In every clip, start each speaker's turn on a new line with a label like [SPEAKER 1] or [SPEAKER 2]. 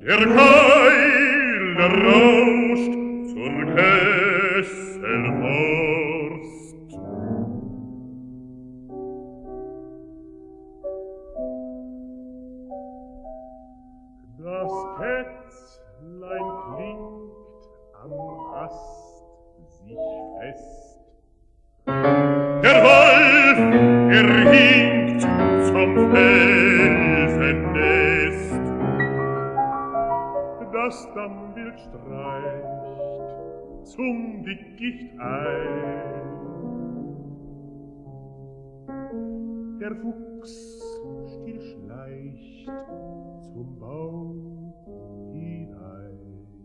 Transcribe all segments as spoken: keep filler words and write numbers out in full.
[SPEAKER 1] Der Keil, der rauscht zur Kesselhorst. Das Kätzlein klingt am Ast sich fest. Der Wolf, er hinkt zum Felsennest. Das Dammwild streicht zum Dickicht ein. Der Fuchs still schleicht zum Baum hinein.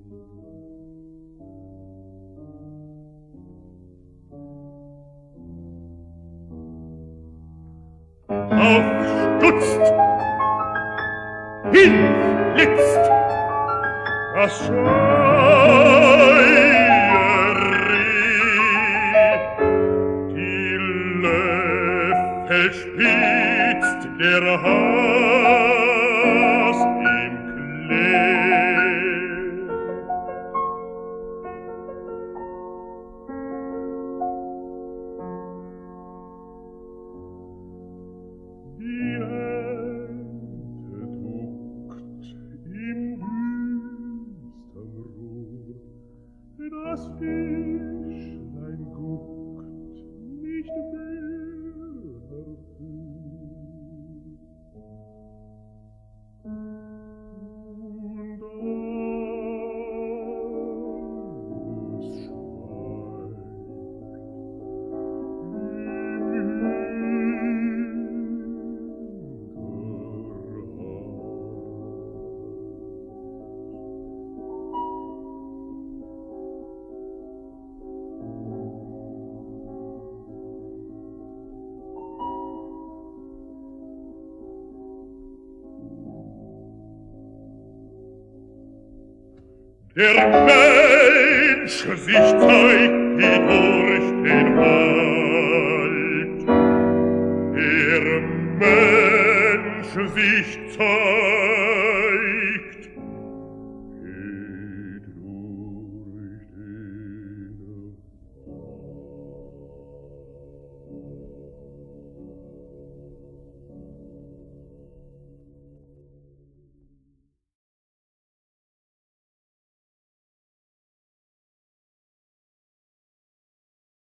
[SPEAKER 1] Aufstutzt, hinflitzt das Scheuerreh, die Löffel spitzt der Has im Klee. Die Ente duckt im düstern Ruhr, das Fischlein guckt nicht mehr hervor. Und alles schweigt Der Mensch sich zeigt wie durch den Wald. Der Mensch sich zeigt